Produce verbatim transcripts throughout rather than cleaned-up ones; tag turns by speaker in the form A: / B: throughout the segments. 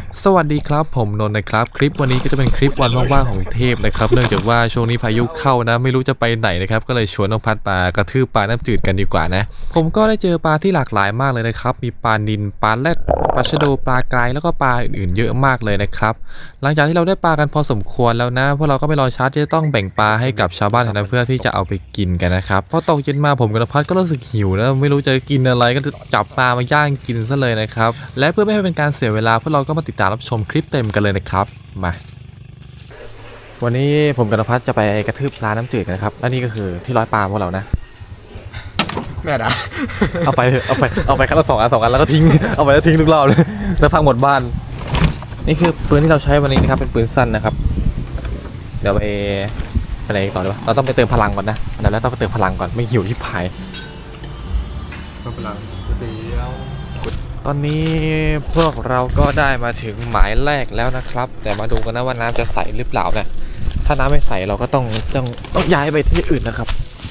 A: สวัสดีครับผมนนท์นะครับคลิปวันนี้ก็จะเป็นคลิปวันว่างๆของเทพนะครับเนื่องจากว่าช่วงนี้พายุเข้านะไม่รู้จะไปไหนนะครับก็เลยชวนน้องพัดมากระทืบปลาน้ำจืดกันดีกว่านะผมก็ได้เจอปลาที่หลากหลายมากเลยนะครับมีปลานิลปลาแรดปลาชะโดปลากรายแล้วก็ปลาอื่นๆเยอะมากเลยนะครับหลังจากที่เราได้ปลากันพอสมควรแล้วนะพวกเราก็ไม่รอช้าที่จะต้องแบ่งปลาให้กับชาวบ้านแถวนั้นเพื่อที่จะเอาไปกินกันนะครับพอตกเย็นมาผมกับน้องพัดก็รู้สึกหิวนะไม่รู้จะกินอะไรก็จับปลามาย่างกินซะเลยนะครับและเพื่อไม่ให้เป็นการเสียเวลาพวกเราก็มาติดตามรับชมคลิปเต็มกันเลยนะครับมาวันนี้ผมกับนภัสจะไปกระทืบปลาน้ำจืดกันครับและนี่ก็คือที่ร้อยปลาพวกเรานะ
B: แม่ด่า
A: เอาไปเอาไปเอาไปคันละสองอันสองอันแล้วก็ทิ้งเอาไปแล้วทิ้งทุกรอบเลยแล้วพังหมดบ้านนี่คือปืนที่เราใช้วันนี้นะครับเป็นปืนสั้นนะครับเดี๋ยวไปไปอะไรต่อดีวะเราต้องไปเติมพลังก่อนนะเดี๋ยวเราต้องไปเติมพลังก่อนไม่หิวที่ผาย
B: เติมพลังเดียว
A: ตอนนี้พวกเราก็ได้มาถึงหมายแรกแล้วนะครับแต่มาดูกันนะว่าน้ำจะใสหรือเปล่านะถ้าน้ำไม่ใสเราก็ต้องต้องต้องย้ายไปที่อื่นนะครับ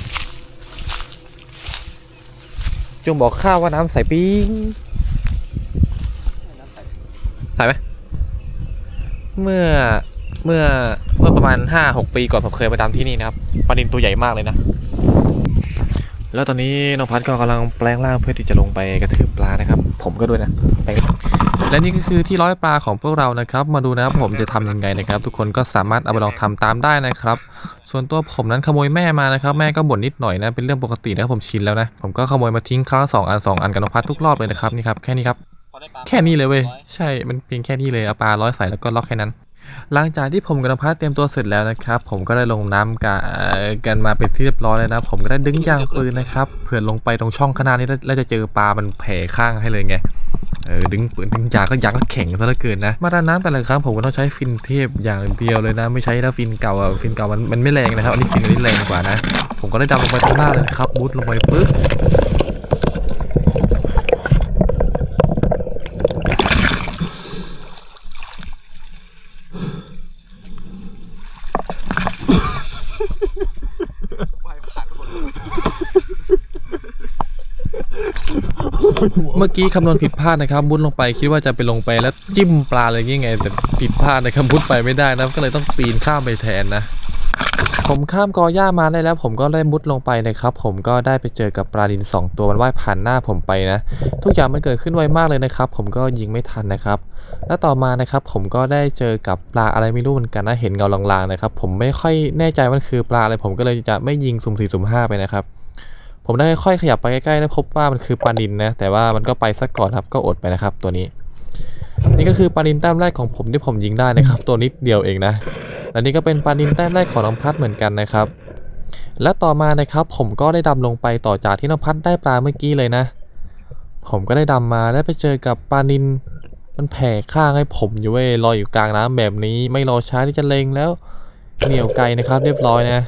A: จงบอกข้าว่าน้ำใสปิ้งใสไหมเมื่อเมื่อเมื่อประมาณ ห้าหก ปีก่อนผมเคยไปตามที่นี่นะครับปลานิลตัวใหญ่มากเลยนะแล้วตอนนี้น้องพัดก็กำลังแปลงร่างเพื่อที่จะลงไปกระทืบปลานะครับผมก็ด้วยนะและนี่ก็คือที่ร้อยปลาของพวกเรานะครับมาดูนะครับผมจะทำยังไงนะครับทุกคนก็สามารถเอาไปลองทำตามได้นะครับส่วนตัวผมนั้นขโมยแม่มานะครับแม่ก็บ่นนิดหน่อยนะเป็นเรื่องปกตินะครับผมชินแล้วนะผมก็ขโมยมาทิ้งครั้งละสองอันสองอันกับน้องพัดทุกรอบเลยนะครับนี่ครับแค่นี้ครับแค่นี้เลยเว้ยใช่มันเพียงแค่นี้เลยเอาปลาร้อยใส่แล้วก็ล็อกแค่นั้นหลังจากที่ผมกับนภัสเตรียมตัวเสร็จแล้วนะครับผมก็ได้ลงน้ำกันกันมาเป็นที่เรียบร้อยเลยนะผมก็ได้ดึงยางปืนนะครับเผื่อลงไปตรงช่องข้างหน้านี้แล้วจะเจอปลามันแผ่ข้างให้เลยไงเออดึงปืนดึงยางก็ยางก็แข็งซะเหลือเกินนะมาดำน้ำแต่ละครั้งผมก็ต้องใช้ฟินเทพอย่างเดียวเลยนะไม่ใช้แล้วฟินเก่าอ่ะฟินเก่ามันมันไม่แรงนะครับอันนี้ฟินอันนี้แรงกว่านะผมก็ได้ดำลงไปตรงหน้าเลยครับมุดลงไปปึ๊บเมื่อกี้คำนวณผิดพลาดนะครับมุดลงไปคิดว่าจะไปลงไปแล้วจิ้มปลาอะไรยังไงแต่ผิดพลาดนะครับมุดไปไม่ได้นะก็เลยต้องปีนข้ามไปแทนนะผมข้ามกอหญ้ามาได้แล้วผมก็ได้มุดลงไปนะครับผมก็ได้ไปเจอกับปลาดินสองตัวมันว่ายผ่านหน้าผมไปนะทุกอย่างมันเกิดขึ้นไวมากเลยนะครับผมก็ยิงไม่ทันนะครับแล้วต่อมานะครับผมก็ได้เจอกับปลาอะไรไม่รู้เหมือนกันนะเห็นเงาลางๆนะครับผมไม่ค่อยแน่ใจว่าคือปลาอะไรผมก็เลยจะไม่ยิงสุ่มสี่สุ่มห้าไปนะครับผมได้ค่อยขยับไปใกล้ๆแล้วพบว่ามันคือปลานิลนะแต่ว่ามันก็ไปซะก่อนครับก็อดไปนะครับตัวนี้นี่ก็คือปลานิลแต้มแรกของผมที่ผมยิงได้นะครับตัวนิดเดียวเองนะและนี่ก็เป็นปลานิลแต้มแรกของน้องพัดเหมือนกันนะครับและต่อมานะครับผมก็ได้ดำลงไปต่อจากที่น้องพัดได้ปลาเมื่อกี้เลยนะผมก็ได้ดำมาและไปเจอกับปลานิลมันแผ่ข้างให้ผมอยู่เว้ยลอยอยู่กลางน้ำแบบนี้ไม่รอช้าที่จะเล็งแล้วเหนี่ยวไกลนะครับเรียบร้อยนะ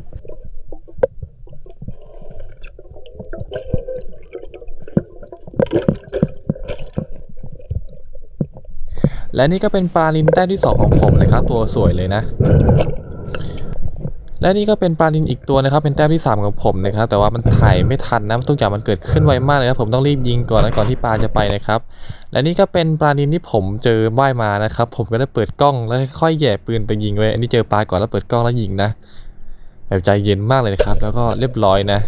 A: และนี่ก็เป็นปลานิลแต้มที่สองของผมเลยครับตัวสวยเลยนะและนี่ก็เป็นปลานิลอีกตัวนะครับเป็นแต้มที่สามของผมนะครับแต่ว่ามันถ่ายไม่ทันนะทุกอย่างมันเกิดขึ้นไวมากเลยครับผมต้องรีบยิงก่อนนะก่อนที่ปลาจะไปนะครับและนี่ก็เป็นปลานิลที่ผมเจอว่ายมานะครับผมก็ได้เปิดกล้องแล้วค่อยแย่ปืนไปยิงไว้อันนี้เจอปลาก่อนแล้วเปิดกล้องแล้วยิงนะแบบใจเย็นมากเลยนะครับแล้วก็เรียบร้อยนะ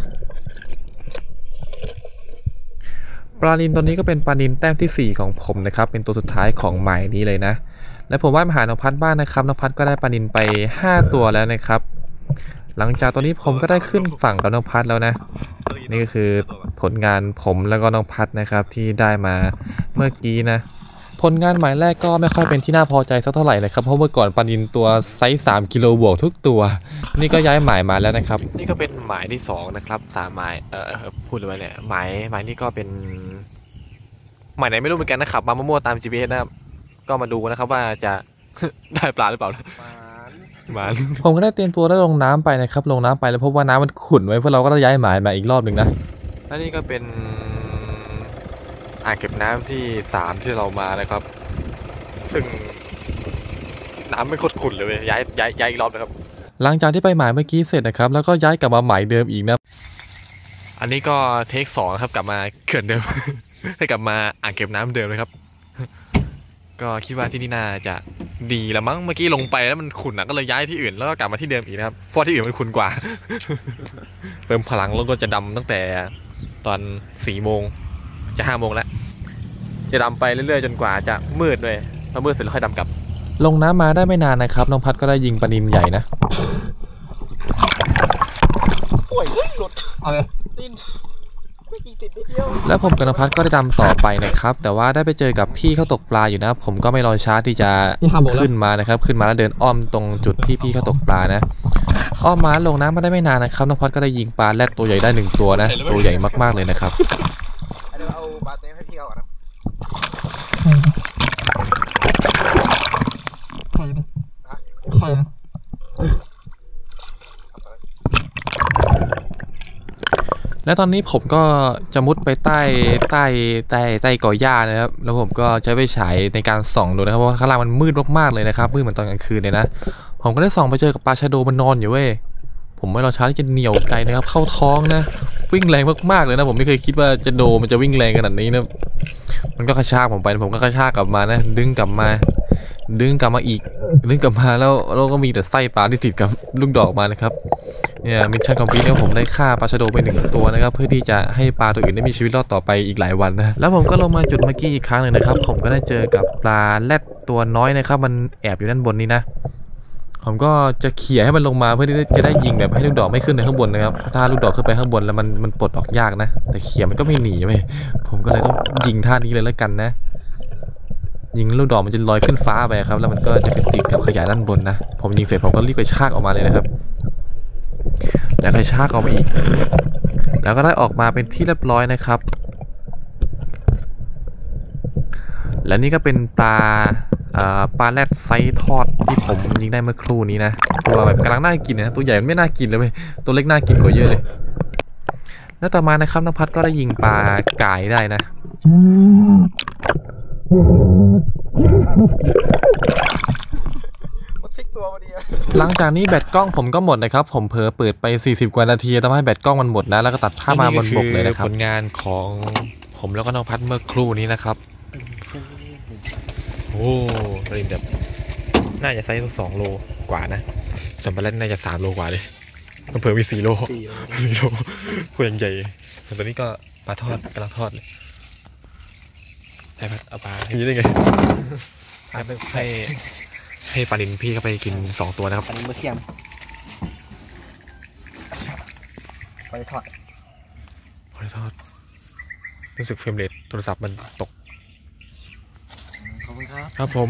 A: ปลานิลตัวนี้ก็เป็นปลานิลแต้มที่สี่ของผมนะครับเป็นตัวสุดท้ายของหมายนี้เลยนะและผมว่ายมาหาน้องพัดบ้านนะครับน้องพัดก็ได้ปลานิลไปห้าตัวแล้วนะครับหลังจากตัวนี้ผมก็ได้ขึ้นฝั่งกับน้องพัดแล้วนะนี่ก็คือผลงานผมแล้วก็น้องพัดนะครับที่ได้มาเมื่อกี้นะผลงานหมายแรกก็ไม่ค่อยเป็นที่น่าพอใจสักเท่าไหร่เลยครับเพราะเมื่อก่อนปลานิลตัวไซส์สามกิโลบวกทุกตัวนี่ก็ย้ายหมายมาแล้วนะครับนี่ก็เป็นหมายที่สองนะครับสามหมายเออพูดเลยเนี่ยหมายหมายนี่ก็เป็นหมายไหนไม่รู้เหมือนกันนะครับมามั่วๆตาม จี พี เอส นะครับก็มาดูนะครับว่าจะ ได้ปลาหรือเปล่าหมายผมก็ได้เตรียมตัวแล้วลงน้ำไปนะครับลงน้ำไปแล้วพบว่าน้ำมันขุ่นไว้พวกเราก็ต้องย้ายหมายมาอีกรอบหนึ่งนะและนี่ก็เป็นอ่างเก็บน้ำที่สามที่เรามานะครับซึ่งน้ำไม่คดขุ่นเลยย้ายย้ายย้ายอีกรอบนะครับหลังจากที่ไปหมายเมื่อกี้เสร็จนะครับแล้วก็ย้ายกลับมาหมายเดิมอีกนะอันนี้ก็เทคสองครับกลับมาเขื่อนเดิม ให้กลับมาอ่างเก็บน้ำเดิมเลยครับก็คิดว่าที่นี่น่าจะดีแล้วมั้งเมื่อกี้ลงไปแล้วมันขุ่นอ่ะก็เลยย้ายที่อื่นแล้วก็กลับมาที่เดิมอีกนะครับเพราะที่อื่นมันขุ่นกว่า เติมพลังแล้วก็จะดำตั้งแต่ตอนสี่โมงจะห้าโมงแล้วจะดำไปเรื่อยๆจนกว่าจะมืดเลยพอมืดเสร็จแล้วค่อยดำกลับลงน้ำมาได้ไม่นานนะครับน้องพัดก็ได้ยิงปลานิลใหญ่นะ
B: โอ้ยหลุดเอาเลยติน
A: แล้วผมกับนภัสก็ได้ดำต่อไปนะครับแต่ว่าได้ไปเจอกับพี่เขาตกปลาอยู่นะผมก็ไม่รอช้าที่จะขึ้นมานะครับขึ้นมาแล้วเดินอ้อมตรงจุดที่พี่เขาตกปลานะอ้อมมาลงน้ำมาได้ไม่นานนะครับนภัสก็ได้ยิงปลาแรดตัวใหญ่ได้หนึ่งตัวนะตัวใหญ่มากๆเลยนะครับ
B: เดี๋ยวเอาปลาเต้ให้พี่เขาก่อนนะใครนะใครนะ
A: และตอนนี้ผมก็จะมุดไปใต้ใต้ใต้ใต้ก่อหญ้านะครับแล้วผมก็ใช้ไฟฉายในการส่องดูนะครับเพราะข้างล่างมันมืดมากๆเลยนะครับมืดเหมือนตอนกลางคืนเลยนะผมก็ได้ส่องไปเจอกับปลาชะโดมันนอนอยู่เว้ยผมไม่รอช้าที่จะเหนี่ยวไกลนะครับเข้าท้องนะวิ่งแรงมากๆเลยนะผมไม่เคยคิดว่าจะโดมันจะวิ่งแรงขนาดนี้นะมันก็กระชากผมไปผมก็กระชากกลับมานะดึงกลับมาดึงกลับมาอีกดึงกลับมาแล้วเราก็มีแต่ไส้ปลาที่ติดกับลูกดอกมานะครับเนี่ยมิชชั่นคอมพลีทเนี่ยผมได้ฆ่าปลาชะโดไปหนึ่งตัวนะครับเพื่อที่จะให้ปลาตัวอื่นได้มีชีวิตรอดต่อไปอีกหลายวันนะแล้วผมก็ลงมาจุดเมื่อกี้อีกครั้งหนึ่งนะครับผมก็ได้เจอกับปลาแรดตัวน้อยนะครับมันแอบอยู่ด้านบนนี้นะผมก็จะเขี่ยให้มันลงมาเพื่อที่จะได้ยิงแบบให้ลูกดอกไม่ขึ้นในข้างบนนะครับถ้าลูกดอกขึ้นไปข้างบนแล้วมันมันปลดออกยากนะแต่เขี่ยมันก็ไม่หนีไปผมก็เลยต้องยิงท่านี้เลยแล้วกันนะยิงลูกดอกมันจะลอยขึ้นฟ้าไปครับแล้วมันก็จะไปติดกับขยะด้านบนนะผมยิงเสร็จผมก็รีบไปชากออกมาเลยนะครับแล้วก็ชากออกมาอีกแล้วก็ได้ออกมาเป็นที่เรียบร้อยนะครับและนี่ก็เป็นปลาปลาแรดไซส์ทอดที่ผมยิงได้เมื่อครู่นี้นะตัวแบบกำลังน่ากินนะตัวใหญ่ไม่น่ากินเลยเว้ยตัวเล็กน่ากินกว่าเยอะเลยแล้วต่อมานะครับนภัสก็ได้ยิงปลาก่ายได้นะหลังจากนี้แบตกล้องผมก็หมดนะครับผมเผลอเปิดไปสี่สิบกว่านาทีทำให้แบตกล้องมันหมดนะแล้วก็ตัดภาพมาบนบกเลยนะครับผลงานของผมแล้วก็น้องพัดเมื่อครู่นี้นะครับโอ้ปลานิลแบบน่าจะไซส์สองโลกว่านะส่วนปลาแรดน่าจะสามโลกว่าเลยมันเผลอมีสี่โลสี่โลตัวใหญ่ตอนนี้ก็ปลาทอดกำลังทอดเลยให้พัดเอาปลาอย่างนี้ได้ไงให้ให้ปลานิลพี่เข้าไปกินสองตัวนะครับ
B: ปลานิลเมื่อเทียมไปทอด
A: ไปทอดรู้สึกเฟรมเรทโทรศัพท์มันตก
B: ขอบคุณครับ
A: ครับผม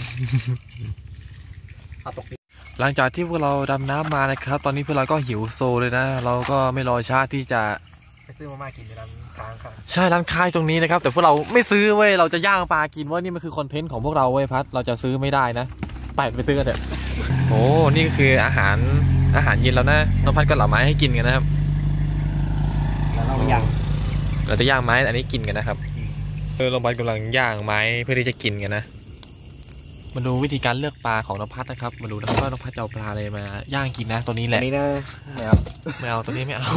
A: หลังจากที่พวกเราดำน้ำมานะครับตอนนี้พวกเราก็หิวโซเลยนะเราก็ไม่รอช้าที่จะ
B: ไปซื้อมาม่ากินในร้านค้างค่ะ
A: ใช่ร้านค้าตรงนี้นะครับแต่พวกเราไม่ซื้อเว้ยเราจะย่างปลากินว่านี่มันคือคอนเทนต์ของพวกเราเว้ยพัดเราจะซื้อไม่ได้นะไปไปซื้อกันเถอะโอ้นี่ก็คืออาหารอาหารเย็นแล้วนะน้องพัดก็เหล่าไม้ให้กินกันนะครับ
B: แล้วเราย่าง
A: เราจะย่างไม้อันนี้กินกันนะครับเออน้องพัดกำลังย่างไม้เพื่อที่จะกินกันนะมาดูวิธีการเลือกปลาของน้องพัดนะครับมาดูนะครับว่าน้องพัดจะเอาปลาอะไรมาย่างกินนะตัวนี้แหละ
B: นี่นะไม่เอา
A: ไม่เอาตัวนี้ไม่เอา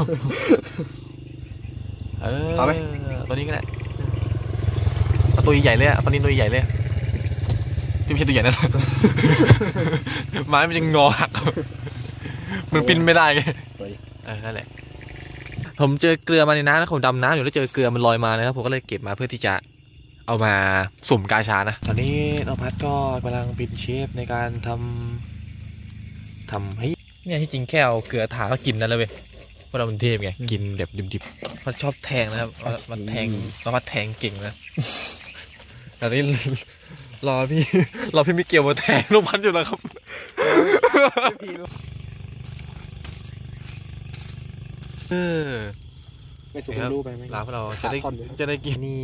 A: เออตัวนี้ก็ได้เอาตัวใหญ่เลยอ่ะปลานิลตัวใหญ่เลยที่ไม่ใช่ตัวใหญ่นั่นไม้มันยังงอหักมันปิ้นไม่ได้ไงเออนั่นแหละผมเจอเกลือมาในน้ำแล้วผมดำน้ำอยู่แล้วเจอเกลือมันลอยมานะครับผมก็เลยเก็บมาเพื่อที่จะเอามาสุ่มกาชานะตอนนี้น้องพัดก็กำลังเป็นเชฟในการทำทำให้เนี่ยที่จริงแค่เอาเกลือถาก็กินนั่นเลยเว้ยเพราะเราเป็นเทพไงกินแบบดิบๆมันชอบแทงนะครับมันแทงน้องพัดแทงเก่งนะตอนนี้รอพี่รอพี่มิเกลมาแทงน้องพัดอยู่แล้วครับเออ
B: ไม่สุกรู้ไปไหม
A: ลาพวกเราจะได้จะได้กินนี่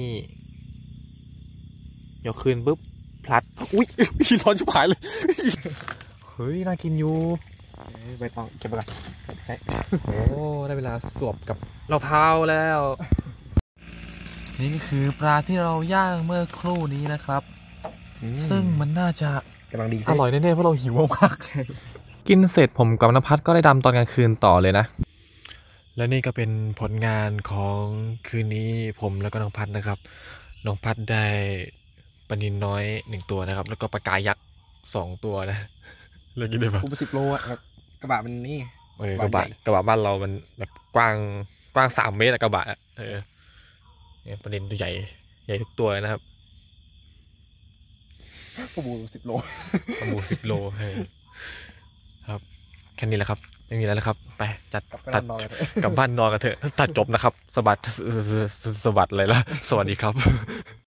A: ยกคืนปุ๊บพลัดอุ้ยร้อนชิบหายเลยเฮ้ยน่ากินอยู่
B: ใบตองเก็บไปก่อนใช่
A: โอ้ได้เวลาสวบกับรองเท้าแล้วนี่ก็คือปลาที่เราย่างเมื่อครู่นี้นะครับซึ่งมันน่าจะ
B: กำลังดี
A: อร่อยแน่ๆเพราะเราหิวมากกินเสร็จผมกับนภัสก็ได้ดำตอนกลางคืนต่อเลยนะและนี่ก็เป็นผลงานของคืนนี้ผมแล้วก็น้องพัดนะครับน้องพัดได้ปลานินน้อยหนึ่งตัวนะครับ แล้วก็ปลากายยักษ์สองตัวนะเลือกกินได้ปะ
B: คูปสิบโลอ่ะแบบกระบะมันนี่
A: เออกระบะกระบะบ้านเรามันแบบกว้างกว้างสามเมตรอะกระบะอะเออเนี่ยปลานินตัวใหญ่ใหญ่ทุกตัวเลยนะครับ
B: ปูสิบโล
A: ปลาหมูสิบโลเออครับแค่นี้แหละครับไม่มีอะไรแล้วครับไปจัด
B: กลับไป
A: ตัด
B: นอนกันเถอะ
A: กลับบ้านนอนกันเถอะตัดจบนะครับสะบัดสะบัดเลยละสวัสดีครับ